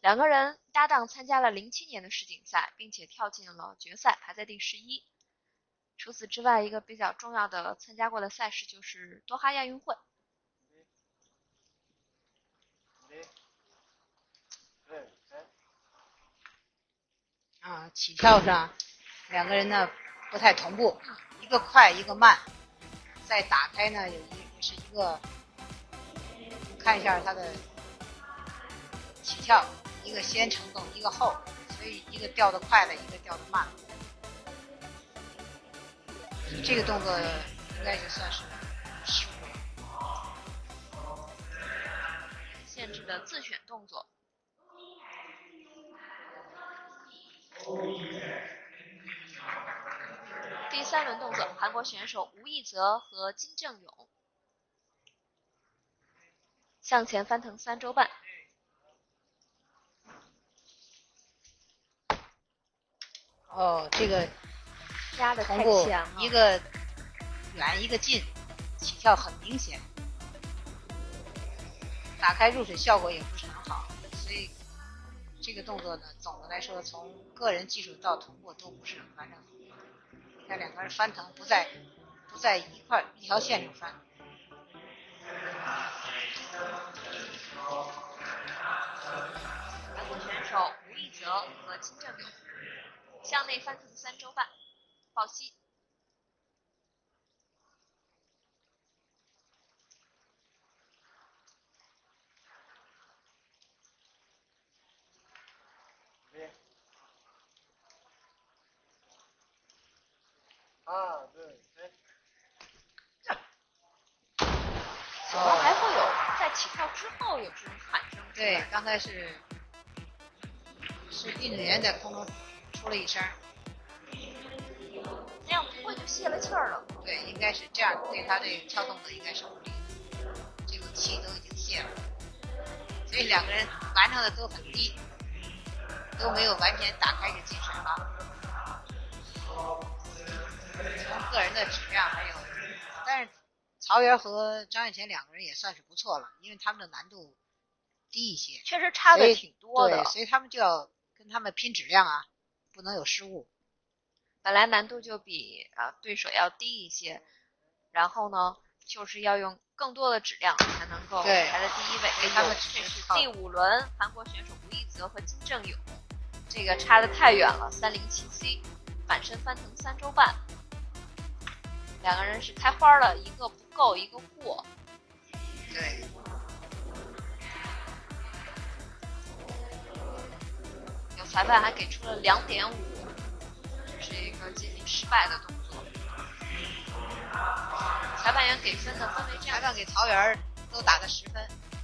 两个人搭档参加了07年的世锦赛，并且跳进了决赛，排在第11。除此之外，一个比较重要的参加过的赛事就是多哈亚运会。 起跳上两个人呢不太同步，一个快一个慢。再打开呢是一个，看一下它的起跳，一个先成动，一个后，所以一个掉得快了，一个掉得慢了。这个动作应该就算是失误， 限制的自选动作。第3轮动作，韩国选手吴义泽和金正勇向前翻腾3周半。 这个压得太强了， 一个远一个近，起跳很明显，打开入水效果也不是很好，所以这个动作呢，总的来说从个人技术到同步都不是很完整。你看两个人翻腾不在一条线上翻。 韩国选手吴义泽和金正勇向内翻腾3周半，抱膝。可能还会有在起跳之后有这种喊声。 对，刚才是运动员在空中出了一声， 这样不会就泄了气儿了。 对，应该是这样，对他这个跳动作应该是不利的，这个气都已经泄了，所以两个人完成的都很低，都没有完全打开这进水吧。从个人的质量还有，但是曹原和张艷田两个人也算是不错了，因为他们的难度低一些， 确实差的挺多的。 对，所以他们就要跟他们拼质量啊，不能有失误。 本来难度就比对手要低一些，然后呢，就是要用更多的质量才能够排在第1位。 他们这是第5轮韩国选手吴义泽和金正勇，这个差得太远了，307C 反身翻腾3周半，两个人是开花了，一个不够，一个过。 对。 有裁判还给出了2.5，这是一个接近失败的动作。裁判员给分的分为这样， 裁判给曹原都打个10分。